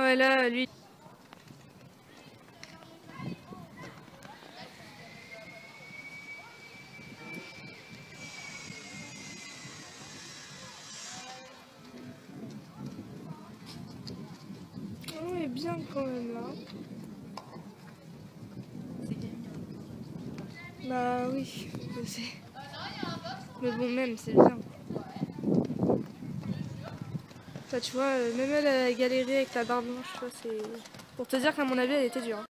Ouais, là, lui... Oh, il est bien quand même là. Bah oui, je sais. Mais bon, même, c'est bien. Ça, tu vois, même elle a galéré avec la barbe blanche, tu vois, c'est... Pour te dire qu'à mon avis, elle était dure.